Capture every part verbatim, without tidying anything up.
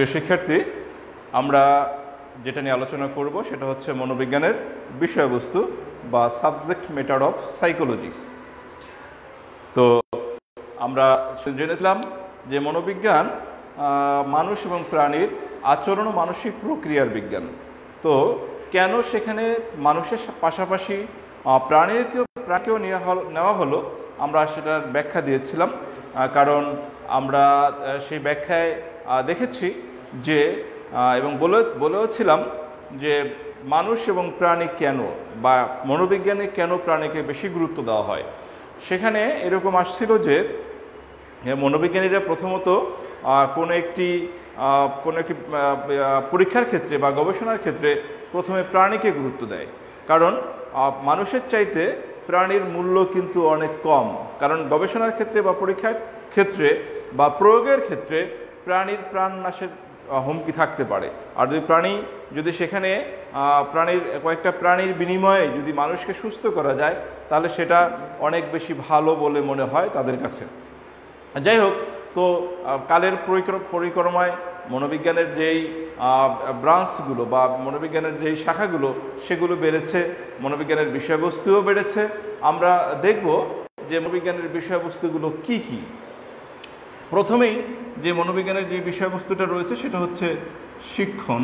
প্রিয় শিক্ষার্থী, আমরা যেটা নিয়ে আলোচনা করব সেটা হচ্ছে মনোবিজ্ঞানের বিষয়বস্তু বা সাবজেক্ট ম্যাটার অফ সাইকোলজি। তো আমরা জেনেছিলাম যে মনোবিজ্ঞান মানুষ এবং প্রাণীর আচরণ ও মানসিক প্রক্রিয়ার বিজ্ঞান। তো কেন সেখানে মানুষের পাশাপাশি প্রাণীকেও প্রাণীকেও নেওয়া হলো, আমরা সেটার ব্যাখ্যা দিয়েছিলাম। কারণ আমরা সেই ব্যাখ্যায় দেখেছি যে এবং বলে বলেওছিলাম যে মানুষ এবং প্রাণী কেন বা মনোবিজ্ঞানে কেন প্রাণীকে বেশি গুরুত্ব দেওয়া হয়। সেখানে এরকম আসছিল যে মনোবিজ্ঞানীরা প্রথমত কোনো একটি কোনো একটি পরীক্ষার ক্ষেত্রে বা গবেষণার ক্ষেত্রে প্রথমে প্রাণীকে গুরুত্ব দেয়, কারণ মানুষের চাইতে প্রাণীর মূল্য কিন্তু অনেক কম। কারণ গবেষণার ক্ষেত্রে বা পরীক্ষার ক্ষেত্রে বা প্রয়োগের ক্ষেত্রে প্রাণীর প্রাণ নাশের হুমকি থাকতে পারে। আর যদি প্রাণী যদি সেখানে প্রাণীর কয়েকটা প্রাণীর বিনিময়ে যদি মানুষকে সুস্থ করা যায়, তাহলে সেটা অনেক বেশি ভালো বলে মনে হয় তাদের কাছে। যাই হোক, তো কালের পরিক্রমায় মনোবিজ্ঞানের যেই ব্রাঞ্চগুলো বা মনোবিজ্ঞানের যেই শাখাগুলো সেগুলো বেড়েছে, মনোবিজ্ঞানের বিষয়বস্তুও বেড়েছে। আমরা দেখব যে মনোবিজ্ঞানের বিষয়বস্তুগুলো কি কি। প্রথমেই যে মনোবিজ্ঞানের যে বিষয়বস্তুটা রয়েছে সেটা হচ্ছে শিক্ষণ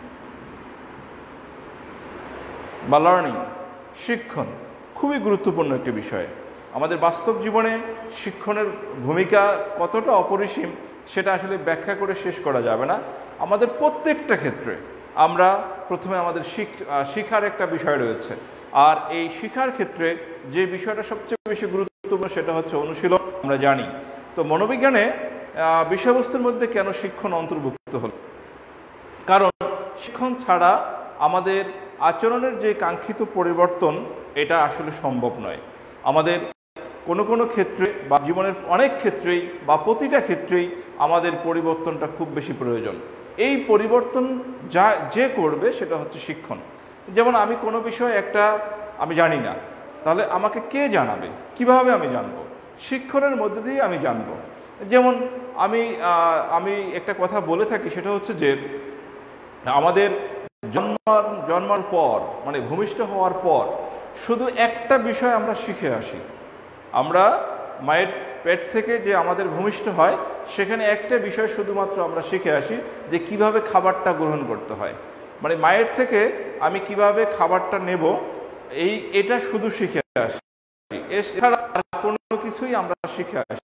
বা লার্নিং। শিক্ষণ খুবই গুরুত্বপূর্ণ একটি বিষয়। আমাদের বাস্তব জীবনে শিক্ষণের ভূমিকা কতটা অপরিসীম সেটা আসলে ব্যাখ্যা করে শেষ করা যাবে না। আমাদের প্রত্যেকটা ক্ষেত্রে আমরা প্রথমে আমাদের শিক্ষার একটা বিষয় রয়েছে, আর এই শিক্ষার ক্ষেত্রে যে বিষয়টা সবচেয়ে বেশি গুরুত্বপূর্ণ সেটা হচ্ছে অনুশীলন। আমরা জানি তো মনোবিজ্ঞানে বিষয়বস্তুর মধ্যে কেন শিক্ষণ অন্তর্ভুক্ত হল, কারণ শিক্ষণ ছাড়া আমাদের আচরণের যে কাঙ্ক্ষিত পরিবর্তন এটা আসলে সম্ভব নয়। আমাদের কোনো কোনো ক্ষেত্রে বা জীবনের অনেক ক্ষেত্রেই বা প্রতিটা ক্ষেত্রেই আমাদের পরিবর্তনটা খুব বেশি প্রয়োজন। এই পরিবর্তন যা যে করবে সেটা হচ্ছে শিক্ষণ। যেমন আমি কোনো বিষয় একটা আমি জানি না, তাহলে আমাকে কে জানাবে, কিভাবে আমি জানবো? শিক্ষণের মধ্যে দিয়ে আমি জানবো। যেমন আমি আমি একটা কথা বলে থাকি, সেটা হচ্ছে যে আমাদের জন্মার জন্মার পর মানে ভূমিষ্ঠ হওয়ার পর শুধু একটা বিষয় আমরা শিখে আসি। আমরা মায়ের পেট থেকে যে আমাদের ভূমিষ্ঠ হয় সেখানে একটা বিষয় শুধুমাত্র আমরা শিখে আসি, যে কিভাবে খাবারটা গ্রহণ করতে হয়। মানে মায়ের থেকে আমি কিভাবে খাবারটা নেব, এই এটা শুধু শিখে আসি। এছাড়া কোনো কিছুই আমরা শিখে আসি।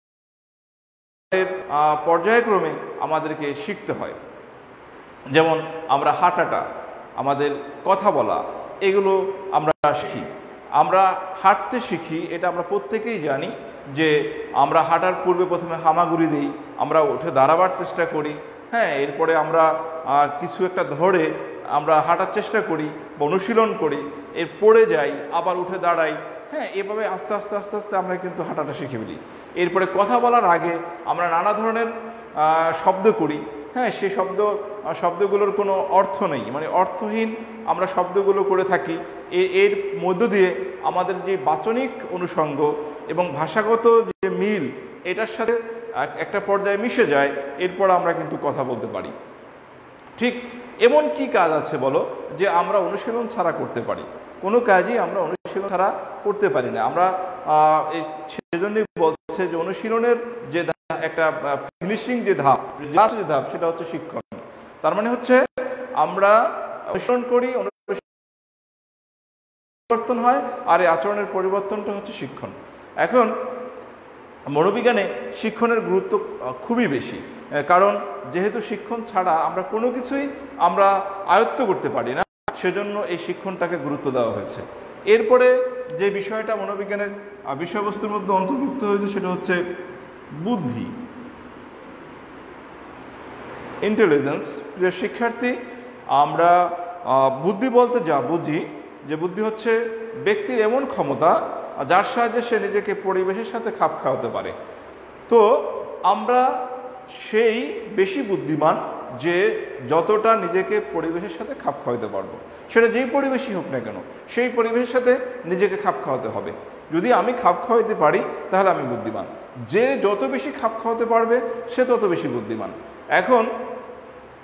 পর্যায়ক্রমে আমাদেরকে শিখতে হয়। যেমন আমরা হাঁটাটা, আমাদের কথা বলা, এগুলো আমরা শিখি। আমরা হাঁটতে শিখি, এটা আমরা প্রত্যেকেই জানি যে আমরা হাঁটার পূর্বে প্রথমে হামাগুড়ি দিই, আমরা উঠে দাঁড়াবার চেষ্টা করি, হ্যাঁ, এরপরে আমরা কিছু একটা ধরে আমরা হাঁটার চেষ্টা করি বা অনুশীলন করি, এর পড়ে যাই, আবার উঠে দাঁড়াই, হ্যাঁ, এভাবে আস্তে আস্তে আস্তে আস্তে আমরা কিন্তু হাঁটাটা শিখে ফেলি। এরপরে কথা বলার আগে আমরা নানা ধরনের শব্দ করি, হ্যাঁ, সেই শব্দ শব্দগুলোর কোনো অর্থ নেই, মানে অর্থহীন আমরা শব্দগুলো করে থাকি। এর মধ্য দিয়ে আমাদের যে বাচনিক অনুষঙ্গ এবং ভাষাগত যে মিল এটার সাথে একটা পর্যায়ে মিশে যায়, এরপর আমরা কিন্তু কথা বলতে পারি। ঠিক এমন কি কাজ আছে বলো যে আমরা অনুশীলন ছাড়া করতে পারি? কোনো কাজই আমরা অনুশীলন ছাড়া করতে পারি না। আমরা সেজন্যই বলছে যে অনুশীলনের যে একটা ফিনিশিং যে ধাপ যে ধাপ সেটা হচ্ছে শিক্ষণ। তার মানে হচ্ছে আমরা অনুসরণ করি, পরিবর্তন হয়, আর এই আচরণের পরিবর্তনটা হচ্ছে শিক্ষণ। এখন মনোবিজ্ঞানে শিক্ষণের গুরুত্ব খুবই বেশি, কারণ যেহেতু শিক্ষণ ছাড়া আমরা কোনো কিছুই আমরা আয়ত্ত করতে পারি না, সেজন্য এই শিক্ষণটাকে গুরুত্ব দেওয়া হয়েছে। এরপরে যে বিষয়টা মনোবিজ্ঞানের বিষয়বস্তুর মধ্যে অন্তর্ভুক্ত হয়েছে সেটা হচ্ছে বুদ্ধি, ইন্টেলিজেন্স। প্রিয় শিক্ষার্থী, আমরা বুদ্ধি বলতে যা বুঝি, যে বুদ্ধি হচ্ছে ব্যক্তির এমন ক্ষমতা যার সাহায্যে সে নিজেকে পরিবেশের সাথে খাপ খাওয়াতে পারে। তো আমরা সেই বেশি বুদ্ধিমান যে যতটা নিজেকে পরিবেশের সাথে খাপ খাওয়াতে পারবো, সেটা যেই পরিবেশই হোক না কেন সেই পরিবেশের সাথে নিজেকে খাপ খাওয়াতে হবে। যদি আমি খাপ খাওয়াতে পারি তাহলে আমি বুদ্ধিমান। যে যত বেশি খাপ খাওয়াতে পারবে সে তত বেশি বুদ্ধিমান। এখন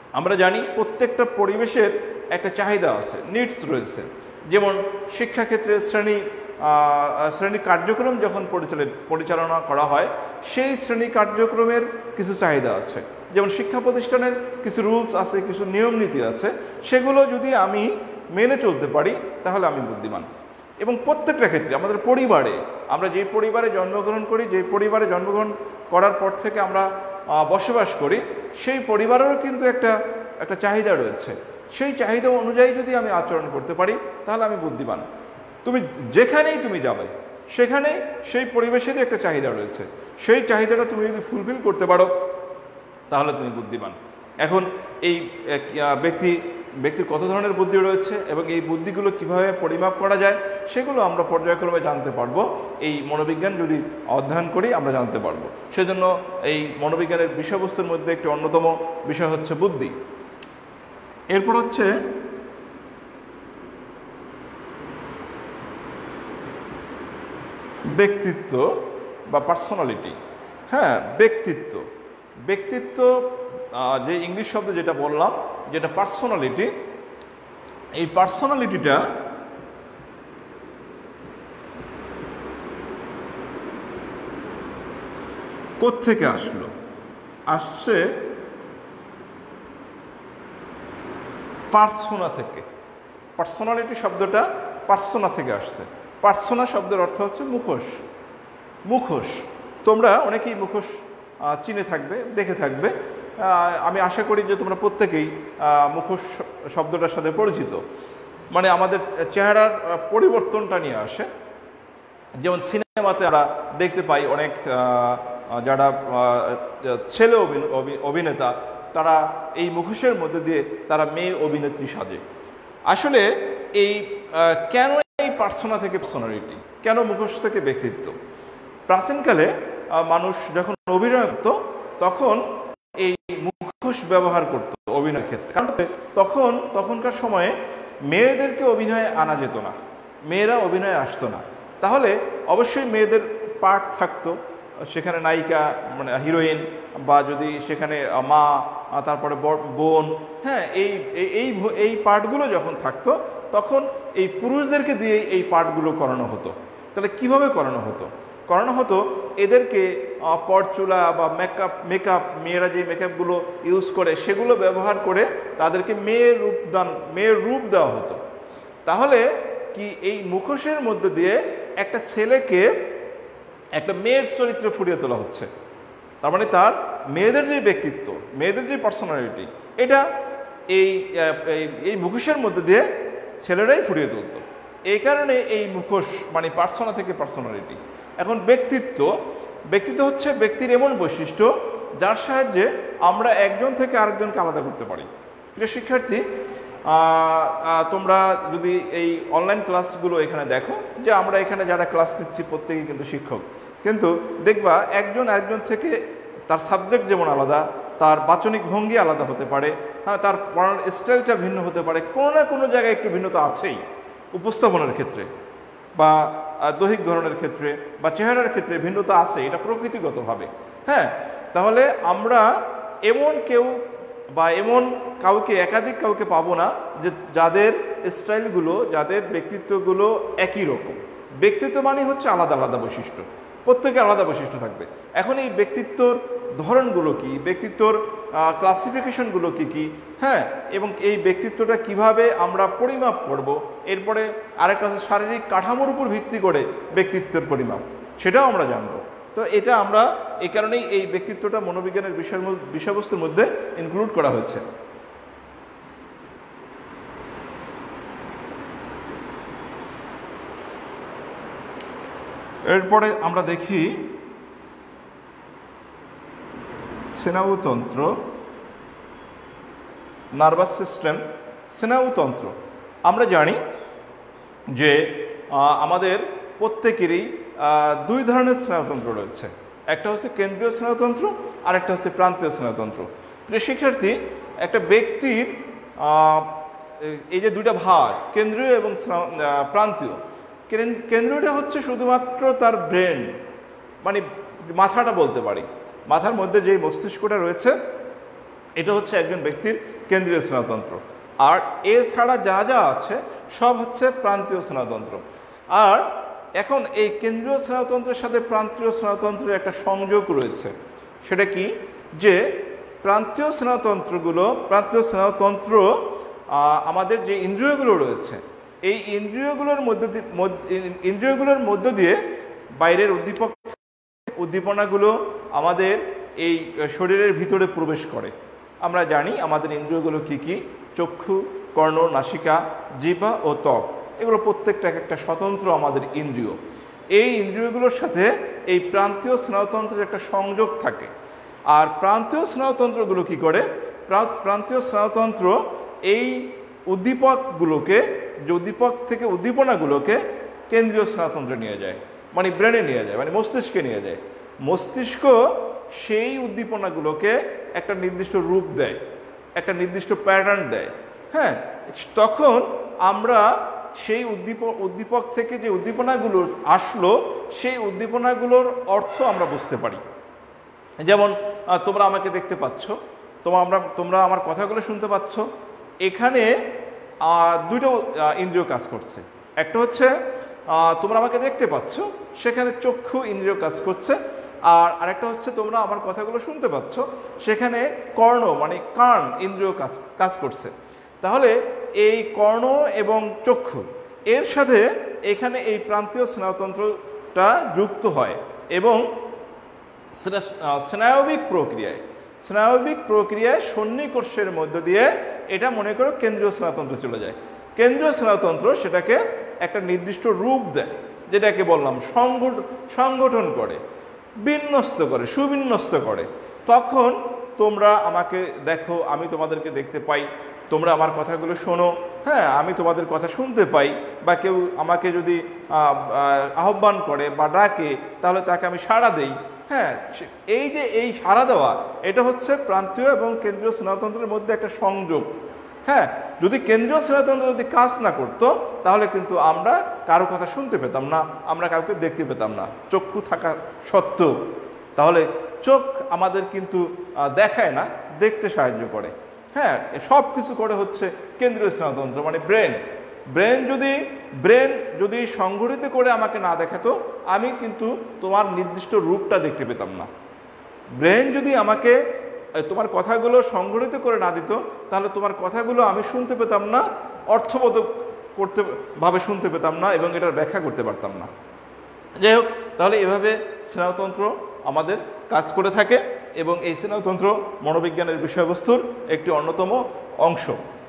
আমরা জানি প্রত্যেকটা পরিবেশের একটা চাহিদা আছে, নিডস রয়েছে। যেমন শিক্ষাক্ষেত্রে শ্রেণী শ্রেণী কার্যক্রম যখন পরিচালিত পরিচালনা করা হয়, সেই শ্রেণী কার্যক্রমের কিছু চাহিদা আছে। যেমন শিক্ষা প্রতিষ্ঠানের কিছু রুলস আছে, কিছু নিয়ম নীতি আছে, সেগুলো যদি আমি মেনে চলতে পারি তাহলে আমি বুদ্ধিমান। এবং প্রত্যেকটা ক্ষেত্রে আমাদের পরিবারে, আমরা যে পরিবারে জন্মগ্রহণ করি, যে পরিবারে জন্মগ্রহণ করার পর থেকে আমরা বসবাস করি, সেই পরিবারেরও কিন্তু একটা একটা চাহিদা রয়েছে। সেই চাহিদা অনুযায়ী যদি আমি আচরণ করতে পারি তাহলে আমি বুদ্ধিমান। তুমি যেখানেই তুমি যাবে সেখানে সেই পরিবেশেরই একটা চাহিদা রয়েছে, সেই চাহিদাটা তুমি যদি ফুলফিল করতে পারো তাহলে তুমি বুদ্ধিমান। এখন এই ব্যক্তি ব্যক্তির কত ধরনের বুদ্ধি রয়েছে এবং এই বুদ্ধিগুলো কিভাবে পরিমাপ করা যায় সেগুলো আমরা পর্যায়ক্রমে জানতে পারবো। এই মনোবিজ্ঞান যদি অধ্যয়ন করি আমরা জানতে পারবো। সেজন্য এই মনোবিজ্ঞানের বিষয়বস্তুর মধ্যে একটি অন্যতম বিষয় হচ্ছে বুদ্ধি। এরপর হচ্ছে ব্যক্তিত্ব বা পার্সোনালিটি। হ্যাঁ, ব্যক্তিত্ব ব্যক্তিত্ব যে ইংলিশ শব্দ যেটা বললাম, যেটা পার্সোনালিটি, এই পার্সোনালিটিটা কোত্থেকে আসলো? আসছে পার্সোনা থেকে। পার্সোনালিটি শব্দটা পার্সোনা থেকে আসছে। পার্সোনা শব্দের অর্থ হচ্ছে মুখোশ। মুখোশ তোমরা অনেকেই মুখোশ চিনে থাকবে, দেখে থাকবে। আমি আশা করি যে তোমরা প্রত্যেকেই মুখোশ শব্দটার সাথে পরিচিত। মানে আমাদের চেহারার পরিবর্তনটা নিয়ে আসে। যেমন সিনেমাতে আমরা দেখতে পাই অনেক যারা ছেলে অভিনেতা, তারা এই মুখোশের মধ্যে দিয়ে তারা মেয়ে অভিনেত্রী সাজে। আসলে এই কেন এই পার্সোনা থেকে পার্সোনালিটি, কেন মুখোশ থেকে ব্যক্তিত্ব? প্রাচীনকালে মানুষ যখন অভিনয় করত তখন এই মুখোশ ব্যবহার করত অভিনয়ের ক্ষেত্রে। কারণ তখন তখনকার সময়ে মেয়েদেরকে অভিনয়ে আনা যেত না, মেয়েরা অভিনয়ে আসতো না। তাহলে অবশ্যই মেয়েদের পার্ট থাকতো সেখানে, নায়িকা মানে হিরোইন, বা যদি সেখানে মা, তারপরে বোন, হ্যাঁ, এই এই এই পার্টগুলো যখন থাকতো তখন এই পুরুষদেরকে দিয়ে এই পার্টগুলো করানো হতো। তাহলে কিভাবে করানো হতো? করানো হতো এদেরকে পরচুলা বা মেকআপ মেকআপ মেয়েরা যে মেকআপগুলো ইউজ করে সেগুলো ব্যবহার করে তাদেরকে মেয়ের রূপদান মেয়ের রূপ দেওয়া হতো। তাহলে কি এই মুখোশের মধ্যে দিয়ে একটা ছেলেকে একটা মেয়ের চরিত্রে ফুটিয়ে তোলা হচ্ছে। তার মানে তার মেয়েদের যে ব্যক্তিত্ব, মেয়েদের যে পার্সোনালিটি, এটা এই এই মুখোশের মধ্যে দিয়ে ছেলেরাই ফুটিয়ে তুলত। এই কারণে এই মুখোশ মানে পার্সোনা থেকে পার্সোনালিটি। এখন ব্যক্তিত্ব, ব্যক্তিত্ব হচ্ছে ব্যক্তির এমন বৈশিষ্ট্য যার সাহায্যে আমরা একজন থেকে আরেকজনকে আলাদা করতে পারি। প্রিয় শিক্ষার্থী, তোমরা যদি এই অনলাইন ক্লাসগুলো এখানে দেখো, যে আমরা এখানে যারা ক্লাস নিচ্ছি প্রত্যেকেই কিন্তু শিক্ষক, কিন্তু দেখবা একজন আরেকজন থেকে তার সাবজেক্ট যেমন আলাদা, তার বাচনিক ভঙ্গি আলাদা হতে পারে, হ্যাঁ, তার পড়ানোর স্টাইলটা ভিন্ন হতে পারে, কোনো না কোনো জায়গায় একটু ভিন্নতা আছেই। উপস্থাপনার ক্ষেত্রে বা দৈহিক ধরনের ক্ষেত্রে বা চেহারার ক্ষেত্রে ভিন্নতা আছে, এটা প্রকৃতিগতভাবে। হ্যাঁ, তাহলে আমরা এমন কেউ বা এমন কাউকে, একাধিক কাউকে পাবো না যে যাদের স্টাইলগুলো, যাদের ব্যক্তিত্বগুলো একই রকম। ব্যক্তিত্ব মানে হচ্ছে আলাদা আলাদা বৈশিষ্ট্য, প্রত্যেকের আলাদা বৈশিষ্ট্য থাকবে। এখন এই ব্যক্তিত্বর ধরনগুলো কি, ব্যক্তিত্বর ক্লাসিফিকেশনগুলো কি কি, হ্যাঁ, এবং এই ব্যক্তিত্বটা কিভাবে আমরা পরিমাপ করব, এরপরে আরেকটা হচ্ছে শারীরিক কাঠামোর উপর ভিত্তি করে ব্যক্তিত্বের পরিমাপ, সেটাও আমরা জানবো। তো এটা আমরা এই কারণেই এই ব্যক্তিত্বটা মনোবিজ্ঞানের বিষয় বিষয়বস্তুর মধ্যে ইনক্লুড করা হয়েছে। এরপরে আমরা দেখি স্নায়ুতন্ত্র, নার্ভাস সিস্টেম, স্নায়ুতন্ত্র। আমরা জানি যে আমাদের প্রত্যেকেরই দুই ধরনের স্নায়ুতন্ত্র রয়েছে। একটা হচ্ছে কেন্দ্রীয় স্নায়ুতন্ত্র আর একটা হচ্ছে প্রান্তীয় স্নায়ুতন্ত্র। প্রিয় শিক্ষার্থী, একটা ব্যক্তির এই যে দুইটা ভাগ, কেন্দ্রীয় এবং প্রান্তীয়, কেন্দ্রীয়টা হচ্ছে শুধুমাত্র তার ব্রেন, মানে মাথাটা বলতে পারি, মাথার মধ্যে যে মস্তিষ্কটা রয়েছে এটা হচ্ছে একজন ব্যক্তির কেন্দ্রীয় স্নায়ুতন্ত্র। আর এছাড়া যা যা আছে সব হচ্ছে প্রান্তীয় স্নায়ুতন্ত্র। আর এখন এই কেন্দ্রীয় স্নায়ুতন্ত্রের সাথে প্রান্তীয় স্নায়ুতন্ত্রের একটা সংযোগ রয়েছে। সেটা কি, যে প্রান্তীয় স্নায়ুতন্ত্রগুলো প্রান্তীয় স্নায়ুতন্ত্র আমাদের যে ইন্দ্রিয়গুলো রয়েছে, এই ইন্দ্রিয়গুলোর মধ্য দিয়ে ইন্দ্রিয়গুলোর মধ্য দিয়ে বাইরের উদ্দীপক উদ্দীপনাগুলো আমাদের এই শরীরের ভিতরে প্রবেশ করে। আমরা জানি আমাদের ইন্দ্রিয়গুলো কি কি, চক্ষু, কর্ণ, নাসিকা, জিহ্বা ও ত্বক, এগুলো প্রত্যেকটা এক একটা স্বতন্ত্র আমাদের ইন্দ্রিয়। এই ইন্দ্রিয়গুলোর সাথে এই প্রান্তীয় স্নায়ুতন্ত্রের একটা সংযোগ থাকে। আর প্রান্তীয় স্নায়ুতন্ত্রগুলো কি করে, প্রান্তীয় স্নায়ুতন্ত্র এই উদ্দীপকগুলোকে, যে উদ্দীপক থেকে উদ্দীপনাগুলোকে কেন্দ্রীয় স্নায়ুতন্ত্রে নিয়ে যায়, মানে ব্রেনে নিয়ে যায়, মানে মস্তিষ্কে নিয়ে যায়। মস্তিষ্ক সেই উদ্দীপনাগুলোকে একটা নির্দিষ্ট রূপ দেয়, একটা নির্দিষ্ট প্যাটার্ন দেয়। হ্যাঁ, তখন আমরা সেই উদ্দীপক উদ্দীপক থেকে যে উদ্দীপনাগুলো আসলো, সেই উদ্দীপনাগুলোর অর্থ আমরা বুঝতে পারি। যেমন তোমরা আমাকে দেখতে পাচ্ছ, তোমরা আমরা তোমরা আমার কথাগুলো শুনতে পাচ্ছ। এখানে দুটো ইন্দ্রিয় কাজ করছে। একটা হচ্ছে তোমরা আমাকে দেখতে পাচ্ছ, সেখানে চক্ষু ইন্দ্রিয় কাজ করছে। আর আরেকটা হচ্ছে তোমরা আমার কথাগুলো শুনতে পাচ্ছ, সেখানে কর্ণ মানে কান ইন্দ্রিয় কাজ কাজ করছে। তাহলে এই কর্ণ এবং চক্ষু এর সাথে এখানে এই প্রান্তীয় স্নায়ুতন্ত্রটা যুক্ত হয় এবং স্নায়বিক প্রক্রিয়ায় স্নায়বিক প্রক্রিয়ায় সন্নিকর্ষের মধ্য দিয়ে এটা মনে করো কেন্দ্রীয় স্নায়ুতন্ত্র চলে যায়। কেন্দ্রীয় স্নায়ুতন্ত্র সেটাকে একটা নির্দিষ্ট রূপ দেয়, যেটাকে বললাম সংগঠন করে, বিন্যস্ত করে, সুবিন্যস্ত করে। তখন তোমরা আমাকে দেখো, আমি তোমাদেরকে দেখতে পাই, তোমরা আমার কথাগুলো শোনো, হ্যাঁ, আমি তোমাদের কথা শুনতে পাই, বা কেউ আমাকে যদি আহ্বান করে বা ডাকে তাহলে তাকে আমি সাড়া দেই। হ্যাঁ, এই যে এই সাড়া দেওয়া, এটা হচ্ছে প্রান্তীয় এবং কেন্দ্রীয় স্নায়ুতন্ত্রের মধ্যে একটা সংযোগ। হ্যাঁ, যদি কেন্দ্রীয় স্নায়ুতন্ত্র যদি কাজ না করতো তাহলে কিন্তু আমরা কারো কথা শুনতে পেতাম না, আমরা কাউকে দেখতে পেতাম না, চক্ষু থাকা সত্ত্বেও। তাহলে চোখ আমাদের কিন্তু দেখায় না, দেখতে সাহায্য করে। হ্যাঁ, সব কিছু করে হচ্ছে কেন্দ্রীয় স্নায়ুতন্ত্র, মানে ব্রেন। ব্রেন যদি ব্রেন যদি সংগঠিত করে আমাকে না দেখাতো, আমি কিন্তু তোমার নির্দিষ্ট রূপটা দেখতে পেতাম না। ব্রেন যদি আমাকে তোমার কথাগুলো সংগঠিত করে না দিত, তাহলে তোমার কথাগুলো আমি শুনতে পেতাম না, অর্থবোধ করতে ভাবে শুনতে পেতাম না এবং এটার ব্যাখ্যা করতে পারতাম না। যাই হোক, তাহলে এভাবে স্নায়ুতন্ত্র আমাদের কাজ করে থাকে এবং এই স্নায়ুতন্ত্র মনোবিজ্ঞানের বিষয়বস্তুর একটি অন্যতম অংশ।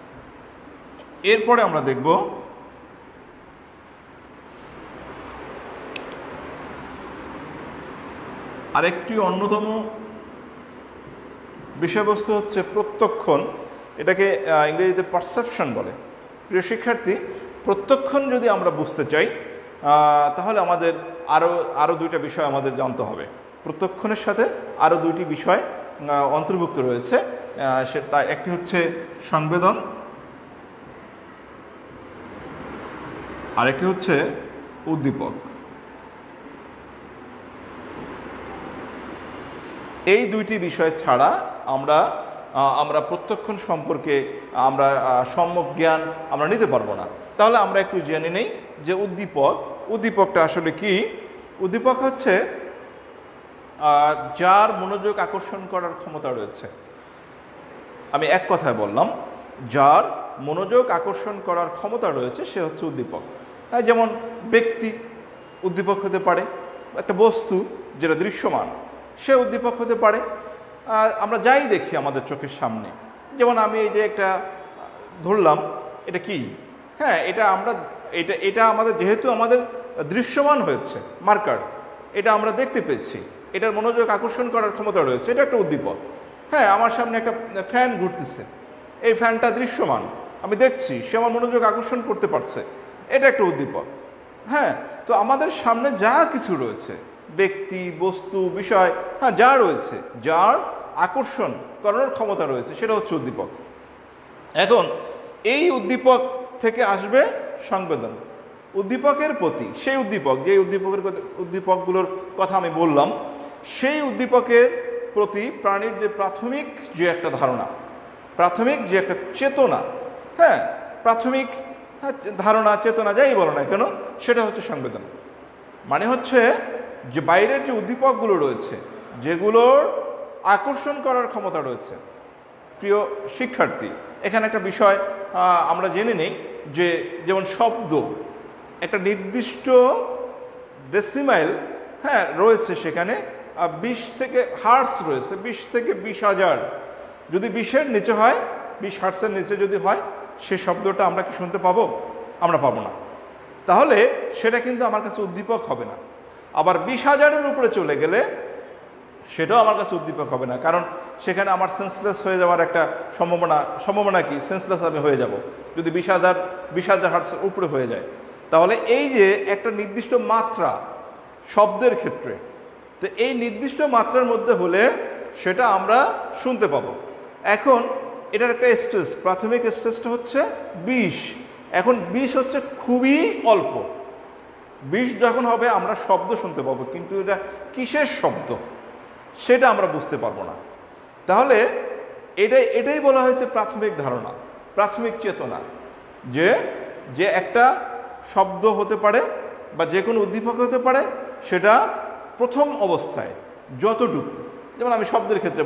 এরপরে আমরা দেখব আরেকটি অন্যতম বিষয়বস্তু হচ্ছে প্রত্যক্ষণ। এটাকে ইংরেজিতে পারসেপশন বলে। প্রিয় শিক্ষার্থী, প্রত্যক্ষণ যদি আমরা বুঝতে চাই তাহলে আমাদের আরও আরও দুইটা বিষয় আমাদের জানতে হবে। প্রত্যক্ষণের সাথে আরও দুইটি বিষয় অন্তর্ভুক্ত রয়েছে। সে তা একটি হচ্ছে সংবেদন, আরেকটি হচ্ছে উদ্দীপক। এই দুইটি বিষয় ছাড়া আমরা আমরা প্রত্যক্ষণ সম্পর্কে আমরা সম্যক জ্ঞান আমরা নিতে পারবো না। তাহলে আমরা একটু জেনে নেই যে উদ্দীপক উদ্দীপকটা আসলে কি। উদ্দীপক হচ্ছে যার মনোযোগ আকর্ষণ করার ক্ষমতা রয়েছে। আমি এক কথায় বললাম, যার মনোযোগ আকর্ষণ করার ক্ষমতা রয়েছে সে হচ্ছে উদ্দীপক। হ্যাঁ, যেমন ব্যক্তি উদ্দীপক হতে পারে, একটা বস্তু যেটা দৃশ্যমান সে উদ্দীপক হতে পারে। আমরা যাই দেখি আমাদের চোখের সামনে, যেমন আমি এই যে একটা ধরলাম, এটা কি? হ্যাঁ, এটা আমরা এটা এটা আমাদের যেহেতু আমাদের দৃশ্যমান হয়েছে, মার্কার, এটা আমরা দেখতে পেয়েছি, এটার মনোযোগ আকর্ষণ করার ক্ষমতা রয়েছে, এটা একটা উদ্দীপক। হ্যাঁ, আমার সামনে একটা ফ্যান ঘুরতেছে, এই ফ্যানটা দৃশ্যমান, আমি দেখছি, সে আমার মনোযোগ আকর্ষণ করতে পারছে, এটা একটা উদ্দীপক। হ্যাঁ, তো আমাদের সামনে যা কিছু রয়েছে, ব্যক্তি, বস্তু, বিষয়, হ্যাঁ, যা রয়েছে, যার আকর্ষণ করানোর ক্ষমতা রয়েছে, সেটা হচ্ছে উদ্দীপক। এখন এই উদ্দীপক থেকে আসবে সংবেদন। উদ্দীপকের প্রতি, সেই উদ্দীপক যে উদ্দীপকের উদ্দীপকগুলোর কথা আমি বললাম, সেই উদ্দীপকের প্রতি প্রাণীর যে প্রাথমিক যে একটা ধারণা, প্রাথমিক যে একটা চেতনা, হ্যাঁ প্রাথমিক ধারণা চেতনা যাই বলো না কেন, সেটা হচ্ছে সংবেদন। মানে হচ্ছে যে বাইরের যে উদ্দীপকগুলো রয়েছে, যেগুলোর আকর্ষণ করার ক্ষমতা রয়েছে। প্রিয় শিক্ষার্থী, এখানে একটা বিষয় আমরা জেনে নেই যে যেমন শব্দ একটা নির্দিষ্ট ডেসিমাইল, হ্যাঁ রয়েছে, সেখানে বিশ থেকে হার্টস রয়েছে, বিশ থেকে বিশ হাজার। যদি বিশের নিচে হয়, বিশ হার্টসের নিচে যদি হয়, সে শব্দটা আমরা কি শুনতে পাবো? আমরা পাবো না। তাহলে সেটা কিন্তু আমার কাছে উদ্দীপক হবে না। আবার বিশ হাজারের উপরে চলে গেলে সেটাও আমার কাছে উদ্দীপক হবে না, কারণ সেখানে আমার সেন্সলেস হয়ে যাওয়ার একটা সম্ভাবনা সম্ভাবনা কি সেন্সলেস আমি হয়ে যাব যদি বিশ হাজার বিশ হাজার হার্টসের উপরে হয়ে যায়। তাহলে এই যে একটা নির্দিষ্ট মাত্রা শব্দের ক্ষেত্রে, তো এই নির্দিষ্ট মাত্রার মধ্যে হলে সেটা আমরা শুনতে পাবো। এখন এটার একটা স্টেজ, প্রাথমিক স্টেজটা হচ্ছে বিশ। এখন বিশ হচ্ছে খুবই অল্প। বিশ যখন হবে আমরা শব্দ শুনতে পাবো, কিন্তু এটা কিসের শব্দ সেটা আমরা বুঝতে পারবো না। তাহলে এটাই এটাই বলা হয়েছে প্রাথমিক ধারণা, প্রাথমিক চেতনা, যে যে একটা শব্দ হতে পারে বা যে কোনো উদ্দীপক হতে পারে, সেটা প্রথম অবস্থায় যতটুকু, যেমন আমি শব্দের ক্ষেত্রে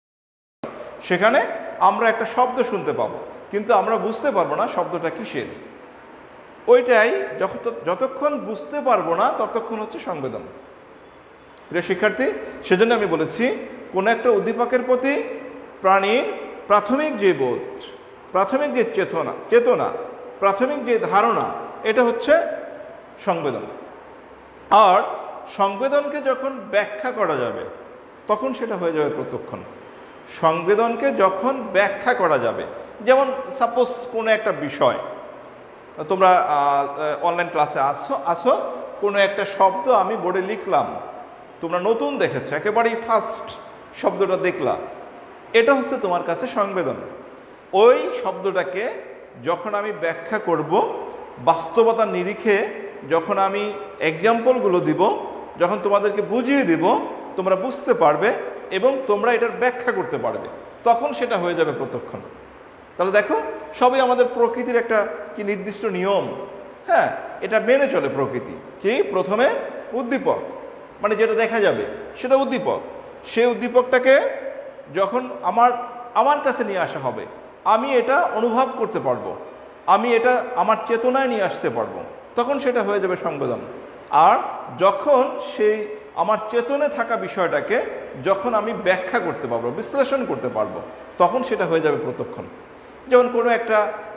সেখানে আমরা একটা শব্দ শুনতে পাবো, কিন্তু আমরা বুঝতে পারবো না শব্দটা কিসের। ওইটাই যতক্ষণ বুঝতে পারবো না ততক্ষণ হচ্ছে সংবেদন। প্রিয় শিক্ষার্থী, সেজন্য আমি বলেছি কোনো একটা উদ্দীপকের প্রতি প্রাণীর প্রাথমিক যে বোধ, প্রাথমিক যে চেতনা চেতনা প্রাথমিক যে ধারণা, এটা হচ্ছে সংবেদন। আর সংবেদনকে যখন ব্যাখ্যা করা যাবে তখন সেটা হয়ে যাবে প্রত্যক্ষণ। সংবেদনকে যখন ব্যাখ্যা করা যাবে, যেমন সাপোজ কোনো একটা বিষয়, তোমরা অনলাইন ক্লাসে আসো আসো কোনো একটা শব্দ আমি বোর্ডে লিখলাম, তোমরা নতুন দেখেছো, একেবারেই ফার্স্ট শব্দটা দেখলা, এটা হচ্ছে তোমার কাছে সংবেদন। ওই শব্দটাকে যখন আমি ব্যাখ্যা করব, বাস্তবতার নিরিখে যখন আমি এক্সাম্পলগুলো দিব, যখন তোমাদেরকে বুঝিয়ে দিব, তোমরা বুঝতে পারবে এবং তোমরা এটার ব্যাখ্যা করতে পারবে, তখন সেটা হয়ে যাবে প্রত্যক্ষণ। তাহলে দেখো, সবই আমাদের প্রকৃতির একটা কি নির্দিষ্ট নিয়ম, হ্যাঁ এটা মেনে চলে প্রকৃতি। কি প্রথমে উদ্দীপক, মানে যেটা দেখা যাবে সেটা উদ্দীপক, সেই উদ্দীপকটাকে যখন আমার আমার কাছে নিয়ে আসা হবে, আমি এটা অনুভব করতে পারবো, আমি এটা আমার চেতনায় নিয়ে আসতে পারবো, তখন সেটা হয়ে যাবে সংবেদন। আর যখন সেই আমার চেতনে থাকা বিষয়টাকে যখন আমি ব্যাখ্যা করতে পারবো, বিশ্লেষণ করতে পারবো, তখন সেটা হয়ে যাবে প্রত্যক্ষণ। যেমন কোনো একটা